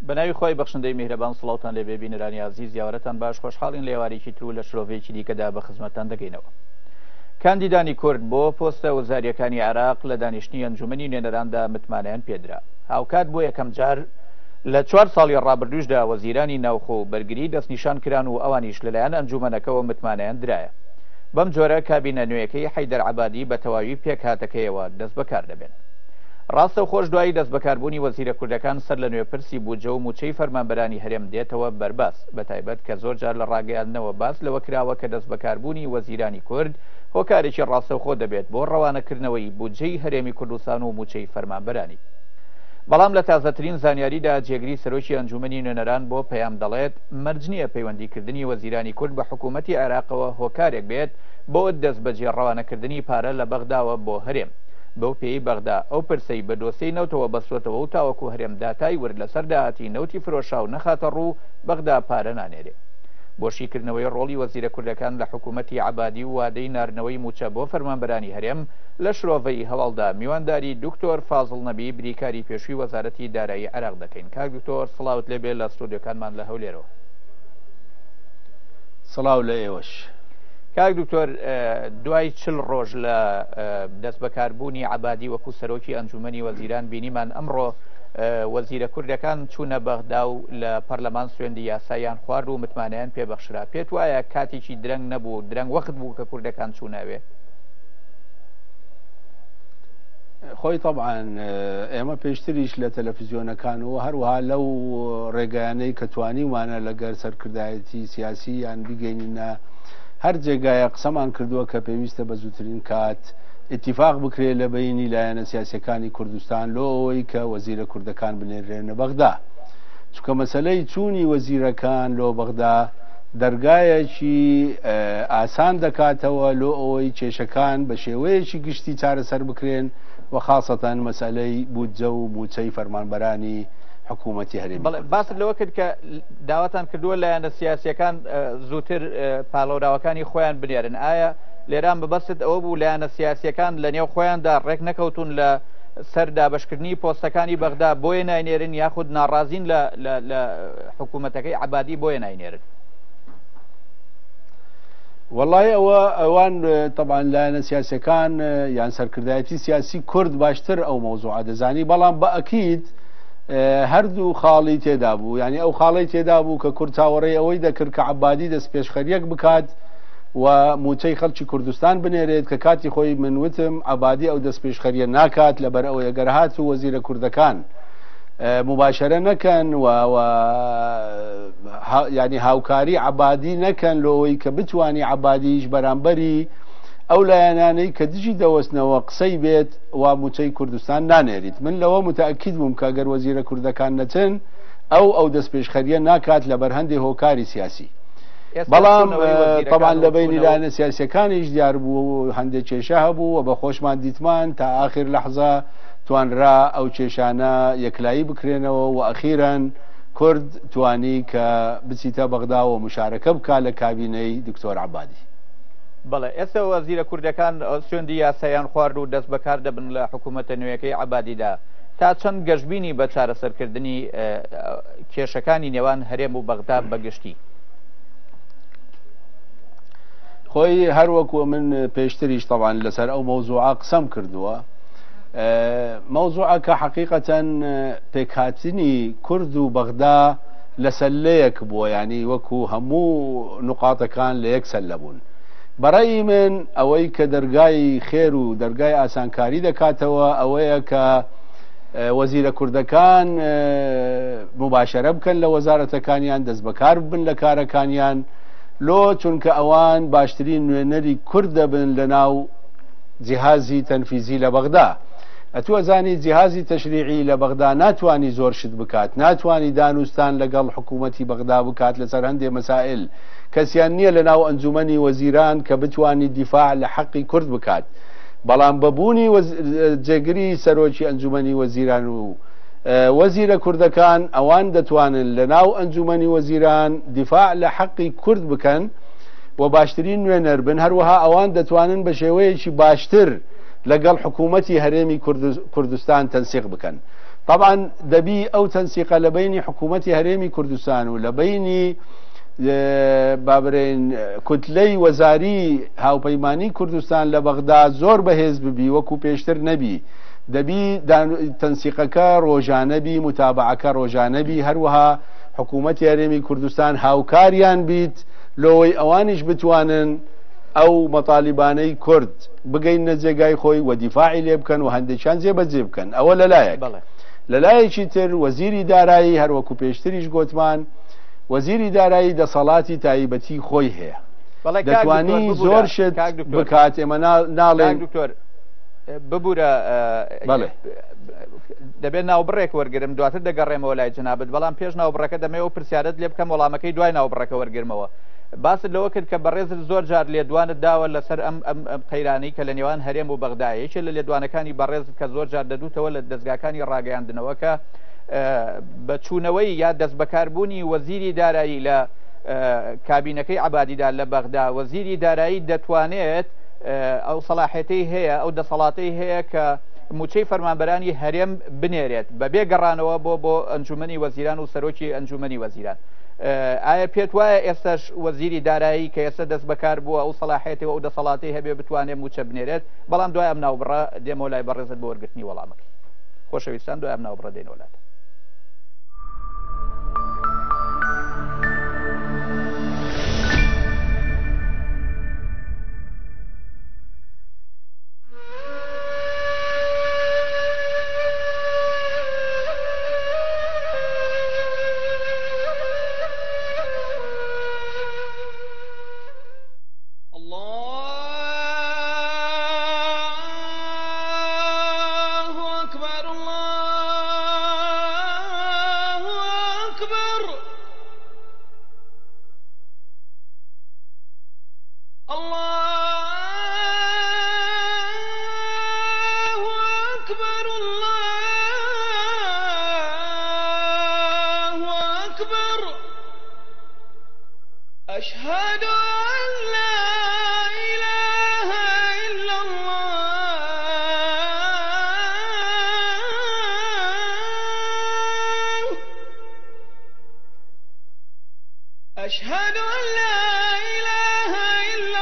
بەناوی خۆی بەخشندەی میهرەبان سڵاوتان لێبێ بینەرانی عەزیز یاوەرەتان باش خۆشحاڵین لە ئێوارێکی تر و لە شرۆڤەیەکی دیکەدا بە خزمەتتان دەگەینەوە. کاندیدانی کورد بۆ پۆستە وەزاریەکانی عێراق لە دانیشتنی ئەنجومەنی نوێنەراندا متمانەیان پێدرا. هاوکات بۆ یەکەم جار لە 4 ساڵی ڕابردووشدا وەزیرانی ناوخۆ و بەرگری دەستنیشان کران و ئەوانیش لەلایەن ئەنجومەنەکەەوە متمانەیان درایە. بەم جۆرە کابینە نوێیەکەی حەیدەر عەبادی بە تەواوی پێک هاتەکەیەوە دەست بەکار دەبێن. ڕاستە و خۆش دوایی دەست بەکاربوونی وەزیرە کوردەکان سەر لە نوێپرسی بووجە و موچەی فەرمانبەرانی هەرێم دێتەوە بەرباس، بەتایبەت کە زۆر جار لە ڕاگەیاندنەوە باس لەوە کراوە کە دەست بەکاربوونی وەزیرانی کورد هۆکارێکی ڕاستەوخۆ دەبێت بۆ ڕەوانەکردنەوەی بودجەی هەرێمی کوردستان و موچەی فەرمانبەرانی. بەڵام لە تازەترین زانیاریدا جێگری سەرۆکی ئەنجومەنی نوێنەران بۆ پەیام دەڵێت مەرج نییە پەیوەندیکردنی وەزیرانی کورد بە حکوومەتی عێراقەوە هۆکارێک بێت بۆ دەست بەجێ ڕەوانەکردنی پارە لە بەغداوە بۆ هەرێم. بەو پێی بەغدا ئەو پرسەی بە دۆسەی نەوتەوە بەسوەتەوە و تاوەکو هەرێم داتای ورد لەسەر داهاتی نەوتی فرۆشاو نەخاتە ڕوو بەغدا پارە نانێرێ. بۆشیکردنەوەی ڕۆڵی وەزیرە کوردەکان لە حکوومەتی عەبادی و وادەی ناردنەوەی موچە بۆ فەرمانبەرانی هەرێم لە شرۆڤەی هەواڵدا میوانداری دکتۆر فازڵ نەبی بریکاری پێشووی وەزارەتی دارایی عێراق دەکەین. کاک دکتۆر سڵاوت لێبێ لە ستۆدیۆکانمان لە هەولێرەوە. سڵاو لە ئێوەش. کاک دکتۆر، دوای 40 ڕۆژ لە دەست بەکاربوونی عەبادی وەکو سەرۆکی ئەنجومەنی وەزیران بینیمان ئەمڕۆ وەزیرە کوردەکان چوونە بەغدا و لە پەرلەمان سوێندی یاسایان خوارد و متمانەیان پێبەخشرا. پێت وایە کاتێکی درەنگ نەبوو، درەنگ وەخت بوو کە کوردەکان چووناوێ؟ خۆی طبعاً ئێمە پێشتریش لە تەلەڤیزیۆنەکانەوە هەروەها لەو ڕێگایانەی کە توانیمانە لەگەر سەرکردایەتی سیاسی یان بیگەینە هەر جێگایە قسەمان کردووە کە پێویستە بە زووترین کات اتفاق بکرێت لە بینی لایەنە سیاسەکانی کوردستان لۆ ئەوەی کە وەزیرە کوردەکان بنێرێنە بەغدا، چونکە مەسەلەی چوونی وەزیرەکان لۆ بەغدا دەرگایەکی ئاسان دەکاتەوە لۆ ئەوەی کێشەکان بە شێوەیەکی گشتی چارەسەر بکرێن و خاصەتەن مەسەلەی بودجە و موچەی فەرمانبەرانی حکوومەتی هەرێمی. باست لەوە کرد کە داواتان کردووە لایەنە سیاسیەکان زووتر پاڵەوراوەکانی خۆیان بنێرن. ئایا لێران ببەست ئەوە بوو لایەنە سیاسیەکان لە نێو خۆیاندا ڕێک نەکەوتون لە سەر دابەشکردنی پۆستەکانی بەغدا بۆیە ناینێرن، یاخود ناڕازین لە حکوومەتەکەی عەبادی بۆیە ناینێرن؟ والله ئەوان طبعا لایەنە سیاسیەکان یان سەرکردایەتی سیاسی کورد باشتر ئەو مەوزوعە دەزانی، بەڵام بە ئەکید هەردوو خاڵی تێدا بوو. ینی ئەو خاڵی تێدا بوو کە کورد چاوەڕێی ئەوەی دەکرد کە عەبادی دەست پێشخەریەک بکات و موچەی خەڵکی کوردستان بنێرێت، کە کاتی خۆی من وتم عەبادی ئەو دەست پێشخەریە ناکات لەبەر ئەوەیە گەر هات و وەزیرە کوردەکان مباشرە نەکەن و ینی هاوکاری عەبادی نەکەن لەوەی کە بتوانی عەبادیش بەرامبەری ئەو لایەنانەی کە دژی دەوەستنەوە قسەی بێت و موچەی کوردستان نانێریت. من لەوە متأکید بووم کە گەر وەزیرە کوردەکان نەچن ئەو دەست پێشخەریە ناکات لەبەر هەندێک هۆکاری سیاسی. بەڵام طبعا لە بینی لایەنە سیاسیەکانیش دیار بوو هەندێک کێشە هەبوو و بە خۆشمان دیتمان تا ئاخر لەحظە توانرا ئەو کێشانە یەکلایی بکرێنەوە و ئەخیرەن کورد توانی کە بچیتە بەغدا و مشارەکە بکات لە کابینەی دکتۆر عەبادی. بەڵێ ئێستا وەزیرە کوردەکان سوێندی یاسایان خوارد و دەست بەکار دەبن لە حکوومەتە نوێیەکەی عەبادیدا. تا چەند گەشتبینی بە چارەسەرکردنی کێشەکانی نێوان هەرێم و بەغدا بەگشتی؟ خۆی هەروەکو من پێشتریش طبعا لەسەر ئەو مەوزوعە قسەم کردووە، مەوزوعە کە حەقیقەتەن پێکهاتنی کورد و بەغدا لە سەلەیەک بووە، ینی وەکو هەموو نقاتەکان لە یەک سەلە بوون. بەڕێی من ئەوەی کە دەرگای خێر و دەرگای ئاسانکاری دەکاتەوە ئەوەیە کە وەزیرە کوردەکان مباشرە بکەن لە وەزارەتەکانیان، دەست بەکار بن لە کارەکانیان لۆ، چونکە ئەوان باشترین نوێنەری کورد دەبن لە ناو جیهازی تەنفیزی لە بەغدا. ئەتووە زانی جیهازی تەشریعی لە بەغدا ناتوانی زۆر شت بکات، ناتوانی دانوستان لەگەڵ حکوومەتی بەغدا بکات لەسەر هەندێک مەسائل. کەسیان نییە لە ناو ئەنجومەنی وەزیران کە بتوانی دیفاع لە حەقی کورد بکات. بەڵام بەبوونی جێگری سەرۆکی ئەنجومەنی وەزیران و وەزیرە کوردەکان ئەوان دەتوانن لە ناو ئەنجومەنی وەزیران دیفاع لە حەقی کورد بکەن و باشترین نوێنەر بن. هەروەها ئەوان دەتوانن بە شێوەیەکی باشتر لەگەڵ حکوومەتی هەرێمی کوردستان تەنسیق بکەن. طبعا دەبی ئەو تەنسیقە لە بینی حکوومەتی هەرێمی کوردستان و لە بینی بابرێن کوتلەی وەزاری هاوپەیمانی کوردستان لە بەغدا زۆر بەهێز ببی وەکو پێشتر نەبی. دەبی تەنسیقەکە ڕۆژانەبی، متابعەکە ڕۆژانەبی، هەروەها حکوومەتی هەرێمی کوردستان هاوکاریان بیت لەوەی ئەوانیش بتوانن ئەو مەطالیبانەی کورد بگەینە جێگای خۆی و دیفاعی لێ بکەن و هەندێکیان جێبەجێ بکەن. ئەوە لەلایەک. لەلایەکی تر وەزیری دارایی هەروەکو پێشتریش گوتمان وەزیری دارایی دەسەڵاتی تایبەتی خۆی هەیە، دەتوانی زۆر شت بکات. ئێمە ناڵێن دکتۆر ببوورە دەبێت ناوبڕێک وەرگرم دواتر دەگەڕێمەوە لای جنابەت، بەڵام پێش ناوبڕەکە دەمەوە پرسیارت لێ بکەم وەڵامەکەی دوای ناوبڕەکە وەرگرمەوە. باست لەوە کرد کە بەڕێزت زۆر جار لێدوانت داوە لەسەر ئەم قەیرانەی کە لە نێوان هەرێم و بەغدایەکی لە لێدوانەکانی بەڕێزت کە زۆر جار دەدوتەوە لە دەستگاکانی ڕاگەیاندنەوە کە بەچوونەوەی یا دەست بەکاربوونی وەزیری دارایی لە کابینەکەی عەبادیدا لە بەغدا وەزیری دارایی دەتوانێت ئەو سەلاحێتەی هەیە ئەو دەسەڵاتەی هەیە کە موچەی فەرمانبەرانی هەرێم بنێرێت بەبێ گەڕانەوە بۆ ئەنجومەنی وەزیران و سەرۆکی ئەنجومەنی وەزیران. ئایا پێت وایە ئێستاش وەزیری دارایی کە ئێستا دەست بەکار بووە ئەو سەلاحێتەوە ئەو دەسەڵاتی هەبێ بتوانێت موچە بنێرێت؟ بەڵام دوای ئەم ناوبڕە دێمەوە لای بەڕێزت بۆ وەرگرتنی وەڵامەکەی. خۆشەویستان دوای ئەم ناوبڕە دێنە وڵات. أشهد أن لا إله إلا الله أشهد أن لا إله إلا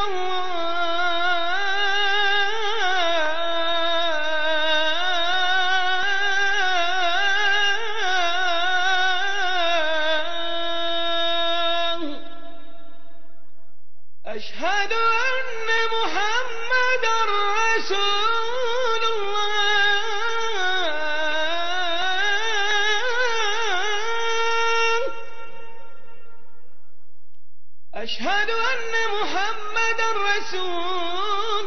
أشهد أن محمدا رسول الله أشهد أن محمدا رسول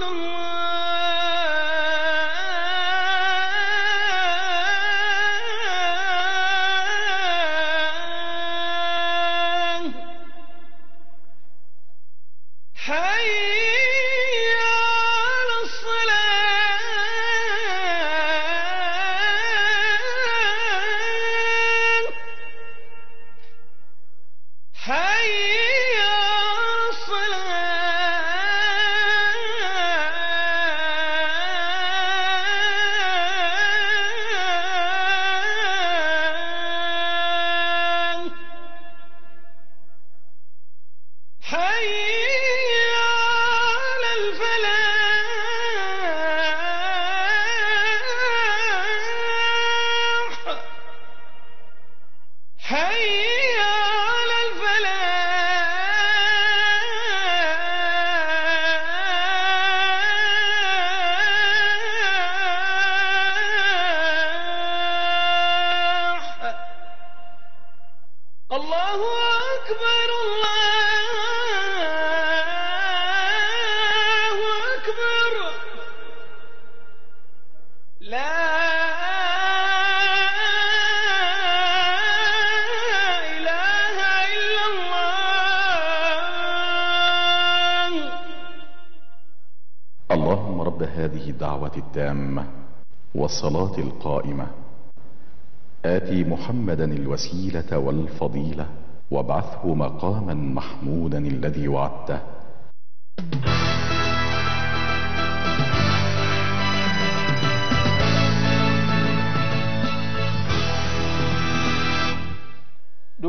الله حي على الصلاة حي على الصلاة حي حي على الفلاح الله أكبر الله أكبر لا اللهم رب هذه الدعوة التامة والصلاة القائمة آتي محمدا الوسيلة والفضيلة وابعثه مقاما محمودا الذي وعدته.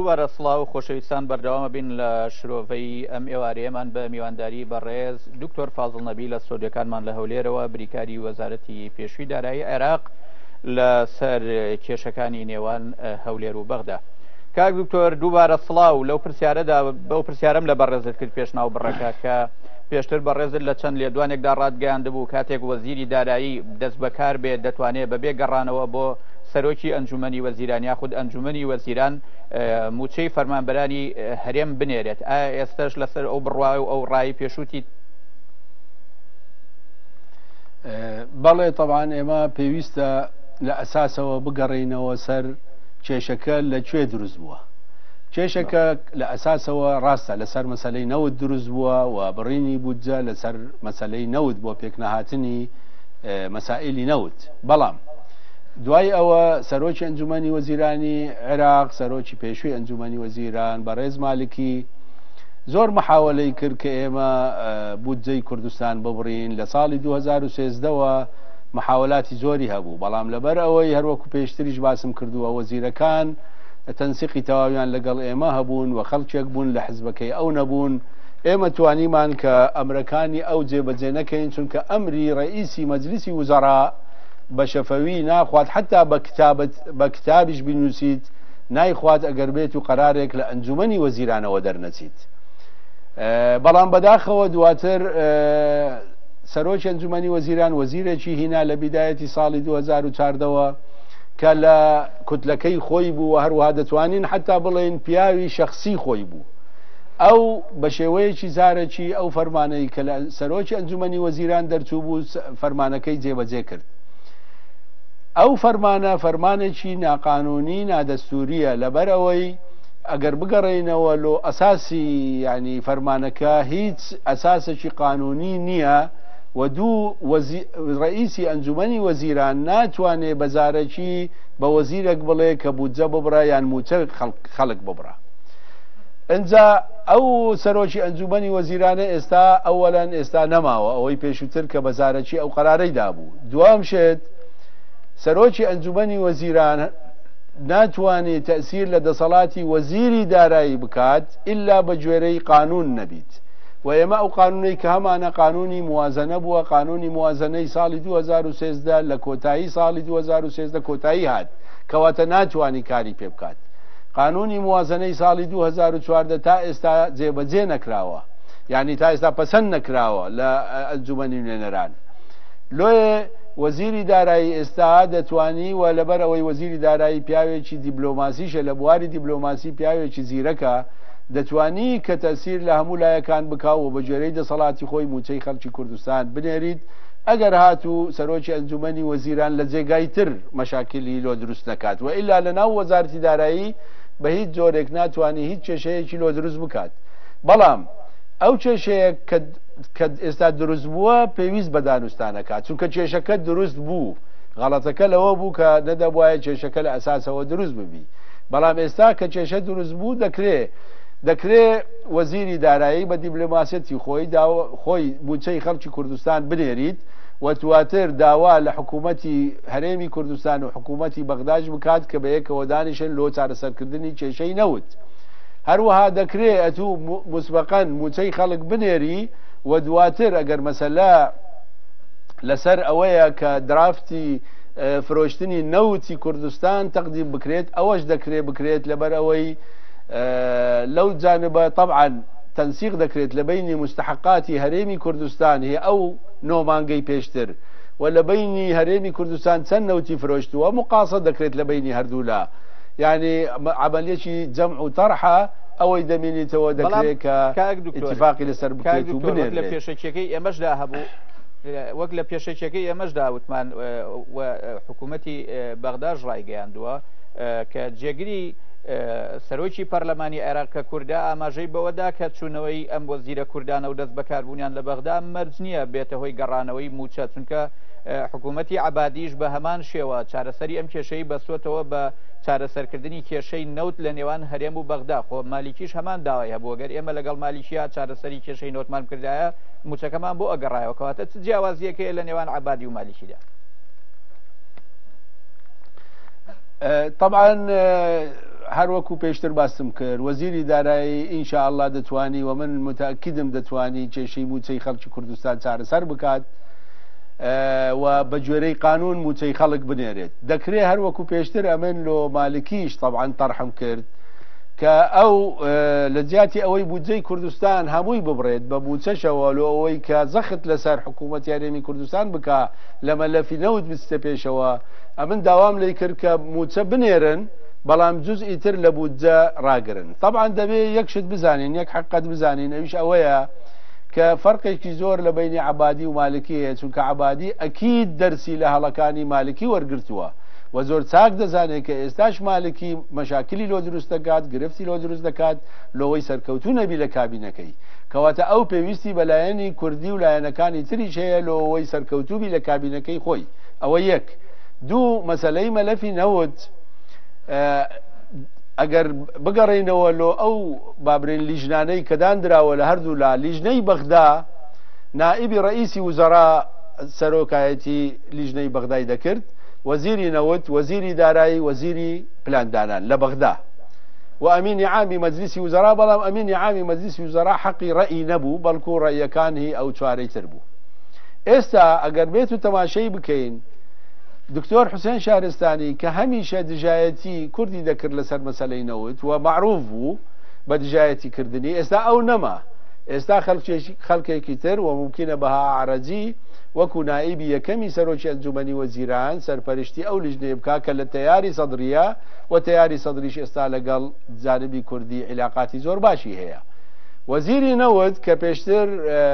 دووبارە سڵاو خۆشەویستان بەردەوامە بین لە شرۆڤەی ئەم ئێوارەیەمان بە میوانداری بەڕێز دکتۆر فازڵ نەبی لە سۆدیەکانمان لە هەولێرەوە بریکاری وەزارەتی پێشووی دارایی عێراق لەسەر کێشەکانی نێوان هەولێر و بەغدا. کاک دکتۆر دووبارە سڵاو لەو پرسیارەدا بەو پرسیارم لە بەڕێزت کرد پێشناو بڕەکە کە پێشتر بەڕێزت لە چەند لێدوانێکدا ڕادگەیاندبوو کاتێک وەزیری دارایی دەست بەکار بێت دەتوانێت بەبێ گەڕانەوە بۆ سەرۆکی ئەنجومەنی وەزیران یاخود ئەنجومەنی وەزیران موچەی فەرمانبەرانی هەرێم بنێرێت. ئایا ئێستش لەسەر ئەو بڕواای و ئەو ڕایی پێشووتی؟ بەڵێ طبعاً ئێمە پێویستە لە ئەساسەوە بگەڕینەوە سەر کێشەکە لەکوێ دروست بووە. کێشەکە لە ئەساسەوە ڕاستە لەسەر مەسەلەی نەوت دروست بووە و بڕینی بودجە لەسەر مەسەلەی نەوت بۆ پێکنەهاتنی مەسائلی نەوت. بەڵام دوای ئەوە سەرۆکی ئەنجومەنی وەزیرانی عێراق سەرۆکی پێشووی ئەنجومەنی وەزیران بەڕێز مالکی زۆر محاولەی کرد کە ئێمە بودجەی کوردستان ببڕین. لە ساڵی 2013ەوە محاولاتی زۆری هەبوو، بەڵام لەبەر ئەوەی هەروەکو پێشتریش باسم کردووە وەزیرەکان تەنسیقی تەواویان لەگەڵ ئێمە هەبوون و خەڵکێک بوون لە حزبەکەی ئەو نەبوون. ئێمە توانیمان کە ئەمرەکانی ئەو جێبەجێ نەکەین چونکە ئەمری ڕئیسی مەجلیسی وزەرا بە شەفەوی ناخوات حتا بە کتابیش بنووسیت نایخوات ئەگەر بێت و قەرارێک لە ئەنجومەنی وەزیرانەوە دەرنەچیت. بەڵام بەداخەوە دواتر سەرۆکی ئەنجومەنی وەزیران وەزیرێکی هینا لە بیدایەتی ساڵی 2014ەوە کە لە کوتلەکەی خۆی بوو و هەروەها دەتوانین حتا بڵێن پیاوی شەخصی خۆی بوو. ئەو بە شێوەیەکی زارێکی ئەو فەرمانەی کە لە سەرۆکی ئەنجومەنی وەزیران دەرچوو بوو فەرمانەکەی جێبەجێ کرد. ئەو فەرمانێکی ناقانونی نادەستوریە لەبەرەوەی ئەگەر بگەڕێنەوە لۆ ئەساسی ینی فەرمانەکە هیچ ئەساسێکی قانونی نییە و دوو ڕئیسی ئەنجومەنی وەزیران ناتوانێت بەزارەکی بە وەزیرێک بڵێ کە بودجە ببڕە یان موچە خەڵک ببڕە. ئەنجا ئەو سەرۆکی ئەنجومەنی وەزیرانە ئێستا ئەوەلەن ئێستا نەماوە ئەوەی پێشووتر کە بەزارەکی ئەو قەرارەی دابوو. دوام شێت سەرۆکی ئەنجومەنی وەزیران ناتوانێت تەسیر لە دەسەڵاتی وەزیری دارایی بکات ئللا بە گوێرەی قانون نەبیت. و ئێمە ئەو قانونەی کە هەمانە قانونی موازنە بووە، قانونی موازنەی ساڵی 2013 لە کۆتایی ساڵی 2013 کۆتایی هات کەواتە ناتوانی کاری پێ بکات. قانونی موازنەی ساڵی 2014 تا ئێستا جێبەجێ نەکراوە، یعنی تا ئێستا پەسەند نەکراوە لە ئەنجومەنی نوێنەران. لۆیە وەزیری دارایی ئێستا دەتوانی و لەبەر ئەوەی وەزیری دارایی پیاوێکی دیبلۆماسیشە لە بواری دیبلۆماسی پیاوێکی زیرەکە دەتوانی کە تەسیر لە هەموو لایەکان بکاو و بە گوێرەی دەسەڵاتی خۆی موچەی خەڵکی کوردستان بنێریت. ئەگەر هاتوو سەرۆکی ئەنجومەنی وەزیران لە جێگای تر مەشاکلی لۆ دروست نەکات و ئیلا لە ناو وەزارەتی دارایی بە هیچ جۆرێک ناتوانانی هیچ کێشەیەکی لۆ دروست بکات. بەڵام ئەو کێشەیە کە ئێستا دروست بووە پێویست بە دانوستانەکات چونکە کێشەکە دروست بوو. غەڵەتەکە لەوە بوو کە نەدەبواە کێشەکە لە ئەساسەوە دروست ببی. بەڵام ئێستا کە کێشە دروست بوو دەکرێت وەزیری دارایی بە دیبلۆماسیەتی خۆی موچەی خەڵکی کوردستان بنێریت و تواتر داوا لە حکوومەتی هەرێمی کوردستان و حکوومەتی بەغداش بکات کە بە یەکەوە دانیشن لۆ چارەسەرکردنی کێشەی نەوت. هەروەها دەکرێت ئەتوو مسبقەن موچەی خەڵک بنێری و دواتر ئەگەر مەسەلا لەسەر ئەوەیە کە درافتی فرۆشتنی نەوتی کوردستان تەقدیم بکرێت ئەوەش دەکرێت بکرێت لەبەر ئەوەی لەو جانبە طبعا تەنسیق دەکرێت لە بینی مستحقاتی هەرێمی کوردستان هی ئەو نۆمانگەی پێشتر و لە بینی هەرێمی کوردستان چەند نەوتی فرۆشتووە مقاسە دەکرێت لە بینی هەردوولا. یعنی عملیەکی جەمع و تەرحە ئەوەی دەمێنیتەوە دەکرێت کە اتفاقی لەسەر بکرێت و بنێت. لە پێشەکیەکەی ئێمەشدا هەبوو وەک لە پێشەکیەکەی ئێمەشدا وتمان حکوومەتی بەغداش ڕایگەیاندووە کە جێگیری سەرۆکی پەرلەمانی عێراق کە کووردا ئاماژەی بەوەدا کە چوونەوەی ئەم وەزیرە کوردانە و دەست بەکاربوونیان لە بەغدا مەرج نییە بێتە هۆی گەڕانەوەی موچە چونکە حکوومەتی عەبادیش بە هەمان شێوە چارەسەری ئەم کێشەی بەستوتەوە بە چارەسەرکردنی کێشەی نەوت لە نێوان هەرێم و بەغدا. خۆ مالیکیش هەمان داوای هەبوو گەر ئێمە لەگەڵ مالیکیە چارەسەری کێشەی نەوتمان کردایە موچەکەمان بۆ ئەگەڕایەوە کەواتە چ جیاوازیەکەیە لە نێوان عەبادی و مالیکیدا؟ طبعا هەروەکو پێشتر باسم کرد وەزیری دارایی ئینشاءالله دەتوانی و من متأکدم دەتوانی کێشەی موچەی خەڵکی کوردستان چارەسەر بکات و بە گوێرەی قانون موچەی خەڵک بنێرێت. دەکرێت هەروەکو پێشتر ئەمن لۆ مالکیش طبعا تەرحم کرد کە ئەو لە جیاتی ئەوەی بودجەی کوردستان هەمووی ببڕێت بە بوچەشەوە لۆ ئەوەی کە زەخت لەسەر حکوومەتی هەرێمی کوردستان بکە لە مەلەفی نەوت بستە پێشەوە. ئەمن داوام لێ کرد کە موچە بنێرن بەڵام جزئی تر لە بودجە ڕاگرن. طبعا دەبێت یەکشت بزانین یەک حقیقەت بزانین ئەویش ئەوەیە کە فەرقێکی زۆر لە بینی عەبادی و مالکی هەیە چونکە عەبادی ئەکید دەرسی لە هەڵەکانی مالکی وەرگرتووە و زۆر چاک دەزانێت کە ئێستاش مالکی مەشاکلی لۆ دروست دەکات گرفتی لۆ دروست دەکات لۆەوەی سەرکەوتوو نەبی لە کابینەکەی کەواتە ئەو پێویستی بەلایەنی کوردی و لایەنەکانی تریش هەیە لۆەوەی سەرکەوتوبی لە کابینەکەی خۆی. ئەوە یەک. دوو مەسەلەی مەلەفی نەوت ئەگەر بگەڕێنەوە لۆ ئەو بابرین لیژنانەی کەدان دراوە لە هەردوو لا لیژنەی بەغدا نائیبی ڕئیسی وزەرا سەرۆکایەتی لیژنەی بەغدای دەکرد وەزیری نەوت وەزیری دارایی وەزیری پلاندانان لە بەغدا و ئەمینی عامی مەجلیسی وزەرا بەڵام ئەمینی عامی مەجلیسی وزەرا حەقی ڕەئی نەبوو بەڵکو ڕەیەکانی ئەو چوارەی تر بوو. ئێستا ئەگەر بێت و تەماشەی بکەین دکتۆر حوسێن شارستانی کە هەمیشە دژایەتی کوردی دەکرد لەسەر مەسەلەی نەوت و معروف بوو بە دژایەتی کردنی ئێستا ئەو نەما ئێستا خەڵکێکی تر و ممکنە بەها عەرەجی وەکو نائیبی یەکەمی سەرۆکی ئەنجومەنی وەزیران سەرپەرشتی ئەو لیژنەیە بکا کە لە تەیاری سەدرە و تەیاری سەدریش ئێستا لەگەڵ جانبی کوردی عیلاقاتی زۆر باشی هەیە. وەزیری نەوت کە پێشتر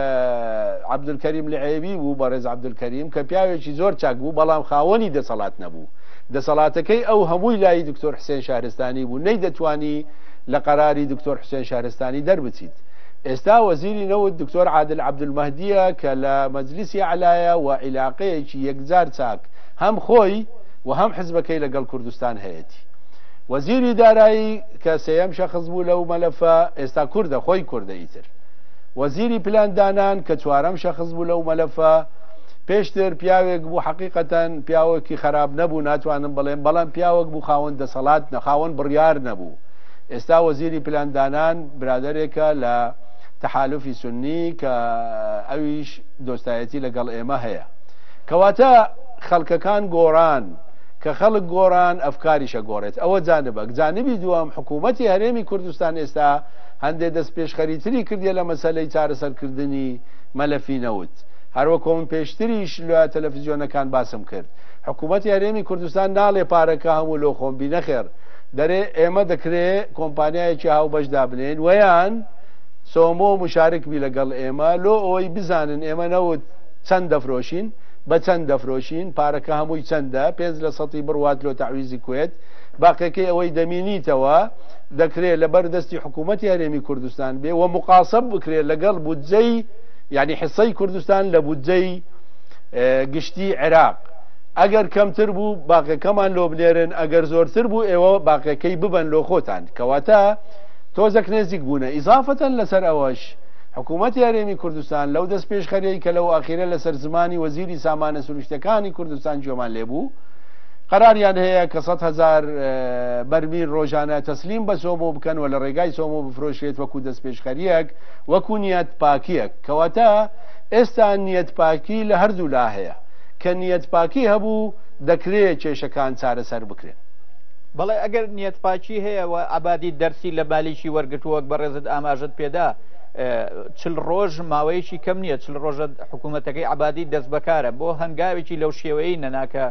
عەبدولکەریم لعێبی بوو بەڕێز عەبدولکەریم کە پیاوێکی زۆر چاک بوو بەڵام خاوەنی دەسەڵات نەبوو. دەسەڵاتەکەی ئەو هەمووی لای دکتۆر حوسێن شارستانی بوو نەی دەتوانی لە قەراری دکتۆر حوسێن شارستانی دەربچیت. ئێستا وەزیری نەوت دکتۆر عادل عەبدولمەهدیە کە لە مەجلیسی عەلایە و عیلاقەیەکی یەکجار چاک هەم خۆی و هەم حزبەکەی لەگەڵ کوردستان هەیەتی. وەزیری دارایی کە سێەم شەخص بوو لەو مەلەفە ئێستا کوردە خۆی کوردە ئیتر. وەزیری پلاندانان کە چوارەم شەخص بوو لەو مەلەفە پێشتر پیاوێک بوو حەقیقەتەن پیاوێکی خراپ نەبوو ناتوانم بڵێم بەڵام پیاوێک بوو خاوەن دەسەڵات نەخاوەن بڕیار نەبوو. ئێستا وەزیری پلاندانان برادێکە لە تەحالوفی سنی کە ئەویش دۆستایەتی لەگەڵ ئێمە هەیە. کەواتە خەڵکەکان گۆڕان کە خەڵک گۆڕان ئەفکاریشە گۆڕێت. ئەوە جانبەک. جانبی دووەم حکوومەتی هەرێمی کوردستان ئێستا هەندێک دەست پێشخەریتری کردیە لە مەسەلەی چارەسەرکردنی مەلەفی نەوت. هەروەکو من پێشتریش لە تەلەڤیزیۆنەکان باسم کرد. حکوومەتی هەرێمی کوردستان ناڵێ پارەکە هەموو لۆ خۆمبی نەخێر دەرێ ئێمە دەکرێت کۆمپانیایەکی هاوبەش دابنێن ویان سۆمۆ مشارکبی لەگەڵ ئێمە لۆ ئەوەی بزانن ئێمە نەوت چەند دەفرۆشین بە چەند دەفرۆشین پارەکە هەمووی چەندە 5% بڕوات لۆ تەعویزی کوێت باقیەکەی ئەوەی دەمینیتەوە دەکرێت لەبەر دەستی حکوومەتی هەرێمی کوردستان بێ و مقاسب بکرێت لەگەڵ بودجەی یعنی حسەی کوردستان لە بودجەی گشتی عێراق. ئەگەر کەمتر بوو باقیەکەمان لۆ بنێرن ئەگەر زۆرتر بوو ئێوە باقیەکەی ببەن لۆ خۆتان. کەواتە تۆزەک نێزیک بوونە. ئیزافەتەن لەسەر ئەوەش حکوومەتی هەرێمی کوردستان لەو دەست پێشخەرەی کە لەو ئاخیرە لەسەر زمانی وەزیری سامانە سروشتەکانی کوردستان جۆمان لێبوو قەراریان هەیە کە 100,000 بەرمیل ڕۆژانە تەسلیم بە سۆمۆ بکەن و لە ڕێگای سۆمۆ بفرۆشێت وەکو دەست پێشخەریەک وەکو نیەت پاکیەک. کەواتە ئێستا نیەت پاکی لە هەردوو لا هەیە کە نیەت پاکی هەبوو دەکرێت کێشەکان چارەسەر بکرێن. بەڵێ ئەگەر نیەت پاکی هەیە و عەبادی دەرسی لە بالیشی وەرگرتووەک بەڕێزت ئاماژت پێدا 40 ڕۆژ ماوەیەکی کەم نییە 40 ڕۆژە حکوومەتەکەی عەبادی دەست بەکارە بۆ هەنگاوێکی لەو شێوەیە نەناکە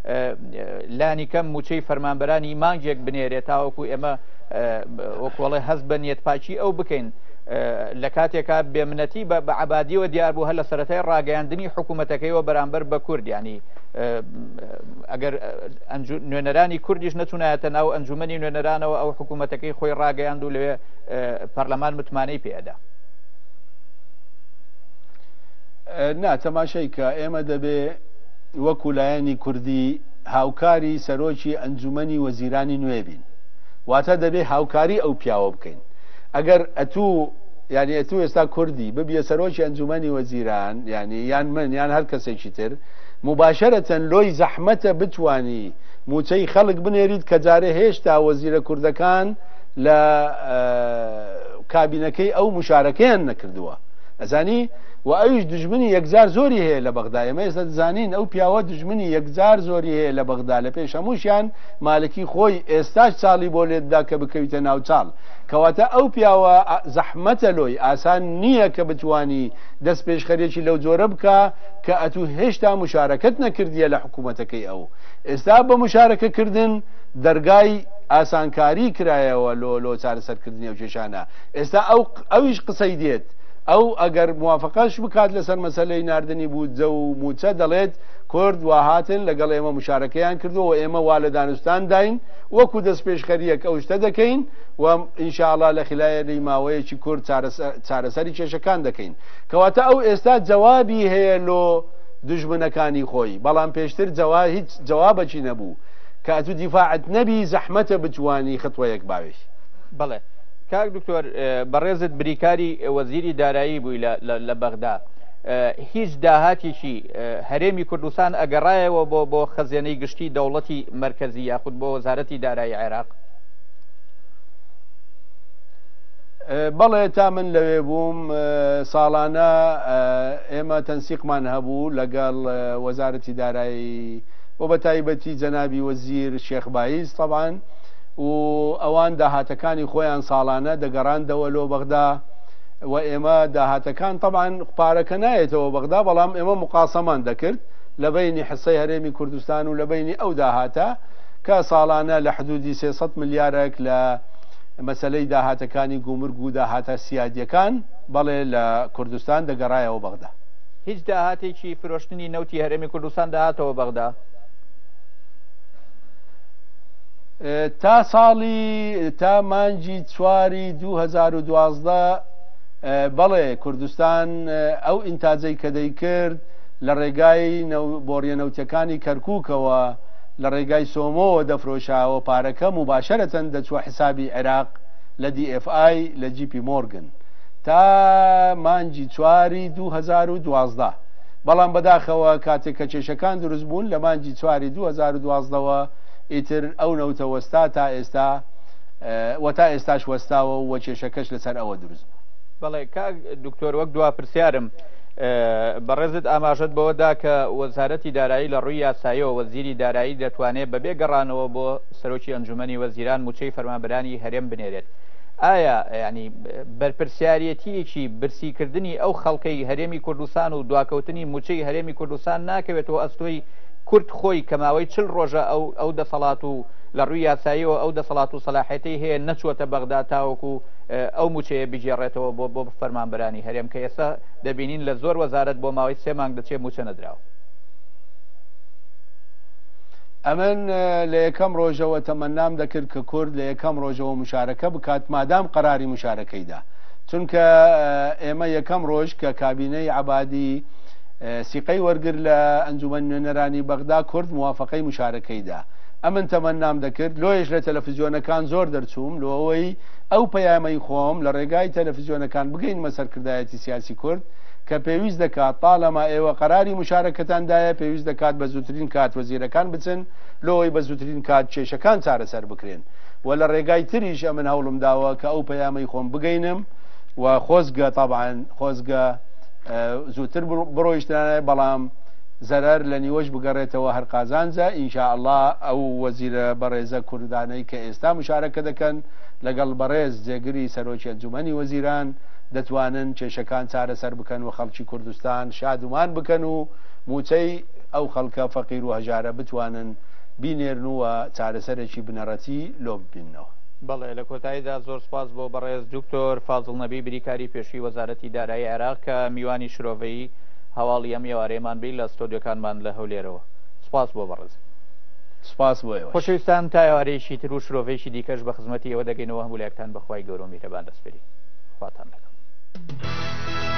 لانی کەم موچەی فەرمانبەرانی مانگێک بنێرێت تاوەکو ئێمە وەکوڵێ هەست بە نیەت پاکی ئەو بکەین لە کاتێکا بێمنەتی بە عەبادیەوە دیار بوو هەر لە سەرەتای ڕاگەیاندنی حکوومەتەکەیەوە بەرامبەر بە کورد ینی ئەگەر نوێنەرانی کوردیش نەچونایەتە ناو ئەنجومەنی نوێنەرانەوە ئەو حکوومەتەکەی خۆی ڕاگەیاند و لەوێ پەرلەمان متمانەی پێدا. نا تەماشای کە ئێمە دەبێ وەکو لایەنی کوردی هاوکاری سەرۆکی ئەنجومەنی وەزیرانی نوێ بین واتە دەبێ هاوکاری ئەو پیاوە بکەین. ئەگەر ئەتوو یعنی تو ئێستا کوردی ببیە سەرۆکی ئەنجومەنی وەزیران یعنی یان من یان هەر کەسێکی تر مباشرەتەن لۆی زەحمەتە بتوانی موچەی خەڵک بنێریت کە جارێ هێشتا وەزیرە کوردەکان لە کابینەکەی ئەو مشارەکەیان نەکردووە ئەزانی و ئەویش دژمنی یەکجار زۆری هەیە لە بەغدا ئێمە ئێستا دەزانین ئەو پیاوە دژمنی یەکجار زۆری هەیە لە بەغدا لە پێش هەمووشیان مالکی خۆی ئێستاش چاڵی بۆ لێتدا کە بکەویتە ناو چاڵ کەواتە ئەو پیاوە زەحمەتە لۆی ئاسان نییە کە بتوانی دەست پێشخەرێکی لەو جۆرە بکە کە ئەتو هێشتا مشارەکەت نەکردیە لە حکوومەتەکەی ئەو ئێستا بە مشارەکەکردن دەرگای ئاسانکاری کرایەوە لۆ چارەسەرکردنی ئەو کێشانە ئێستا ئەویش قسەی دێت ئەو ئەگەر موافقەش بکات لەسەر مەسەلەی ناردنی بوو جە و موچە دەڵێت کورد وا هاتن لەگەڵ ئێمە مشارەکەیان کردووە ئێمە وا لە دانوستان داین وەکو دەست پێشخەریەک ئەو شتە دەکەین و ئینشاءڵڵا لە خلایەنی ماوەیەکی کورد چارەسەری کێشەکان دەکەین کەواتە ئەو ئێستا جەوابی هەیە لۆ دژمنەکانی خۆی بەڵام پێشتر هیچ جەوابەکی نەبوو کە ئەتو دیفاعت نەبی زەحمەتە بتوانی خطوەیەک باوێش بەڵێ کاک دکتۆر بەڕێزت بریکاری وەزیری دارایی بووی لە بەغدا هیچ داهاتێکی هەرێمی کوردستان ئەگەڕایەوە بۆ خەزیێنەی گشتی دەوڵەتی مرکزی یاخود بۆ وەزارەتی دارایی عێراق بەڵێ تا من لەوێ بووم ساڵانە ئێمە تەنسیقمان هەبوو لەگەڵ وەزارەتی دارایی بۆ بە تایبەتی جەنابی وەزیر شێخ بایز طبعاً و ئەوان داهاتەکانی خۆیان ساڵانە دەگەڕاندەوە لۆ بەغدا و ئێمە داهاتەکان طبعاً پارەکە نایێتەوە بەغدا بەڵام ئێمە مقاسەمان دەکرد لە بینی حسەی هەرێمی کوردستان و لە بینی ئەو داهاتە کە ساڵانە لە حدودی 300 ملیارێک لە مەسلەی داهاتەکانی گومرگ و داهاتە سیادیەکان بەڵێ لە کوردستان دەگەڕایەوە بەغدا هیچ داهاتێکی فرۆشتنی نەوتی هەرێمی کوردستان داهاتەوە بەغدا تا ساڵی تا مانجی چواری 2012 بەڵێ کوردستان ئەو ئینتاجەی کە دەیکرد لە ڕێگای بۆڕیەنەوتەکانی کەرکووکەوە لە ڕێگای سۆمۆوە دەفرۆشاوە پارەکە مباشرەتەن دەچوە حسابی عێراق لە DFI لە GP Morgan تا مانجی چواری 2012 بەڵام بەداخەوە کاتێک کە کێشەکان دروست بوون لە مانجی چواری 2012ەوە ئیتر ئەو نەوتە وەستا تا ئێستا و تا ئێستاش وەستاوە و کێشەکەش لەسەر ئەوە دروست بەڵێ کاک دکتۆر وەک دوا پرسیارم بەڕێزت ئاماژەت بەوەدا کە وەزارەتی دارایی لە ڕووی یاساییەوە وەزیری دارایی دەتوانێت بەبێ گەڕانەوە بۆ سەرۆکی ئەنجومەنی وەزیران موچەی فەرمانبەرانی هەرێم بنێرێت ئایا ینی بەرپرسیارەتیەکی برسیکردنی ئەو خەڵکەی هەرێمی کوردستان و دواکەوتنی موچەی هەرێمی کوردستان ناکەوێتەوە ئەستۆی کورد خۆی کەماوەی 40 ڕۆژە ئەو دەسەڵات و لە ڕووی یاساییەوە ئەو دەسەڵات و سەلاحەتی هەیە نەچوەتە بەغدا تاوەکو ئەو موچەیە بجێڕێتەوە بۆ فەرمانبەرانی هەرێم کە ئێستا دەبینین لە زۆر وەزارەت بۆ ماوەی 3 مانگ دەچێت موچە نەدراوە ئەمن لە یەکەم ڕۆژەوە تەمەنام دەکرد کە کورد لە یەکەم ڕۆژەوە مشارەکە بکات مادام قەراری مشارەکەیدا چونکە ئێمە یەکەم ڕۆژ کە کابینەی عەبادی سیقەی وەرگر لە ئەنجومەن نوێنەرانی بەغدا کورد موافقەی مشارەکەیدا ئەمن تەمەنام دەکرد لۆیش لە تەلەڤیزیۆنەکان زۆر دەرچووم لەوەی ئەو پەیامەی خۆم لە ڕێگای تەلەڤیزیۆنەکان بگەین مەسەرکردایەتی سیاسی کورد کە پێویست دەکات تاڵەما ئێوە قەراری مشارەکەتاندایە پێویست دەکات بە زووترین کات وەزیرەکان بچن لەوەی بە زووترین کات کێشەکان چارەسەر بکرێن و لە ڕێگای تریش ئەمن هەوڵم داوە کە ئەو پەیامەی خۆم بگەینم و خۆزگە طبعاً خۆزگە زووتر بڕۆیشتانە بەڵام زەرەر لە نیوەش بگەڕێتەوە هەر قازانجە ئینشاءالله ئەو وەزیرە بەڕێزە کوردانەی کە ئێستا مشارەکە دەکەن لەگەڵ بەڕێز جێگری سەرۆکی ئەنجومەنی وەزیران دەتوانن کێشەکان چارەسەر بکەن و خەڵکی کوردستان شادومان بکەن و موچەی ئەو خەڵکە فەقیر و هەژارە بتوانن بینێرن و چارەسەرێکی بنەڕەتی لۆ ببینەوە بەڵێ لە کۆتاییدا زۆر سپاس بۆ بەڕێز دکتۆر فازڵ نەبی بریکاری پێشووی وەزارەتی دارایی عێراق کە میوانی شرۆڤەیی هەواڵی ئەم ئێوارەیەمان بی لە ستۆدیۆکانمان لە هەولێرەوە سپاس بۆ بەڕێز سپاس بۆ ئێوە خۆشەویستان تا ئێوارەیەکی تر و شرۆڤەیەکی دیکەش بە خزمەتی ئێوە دەگەینەوە هەموو لایەکتان بەخوای گەورە و میهرەبان دەسپێری خواتان لەگەڵ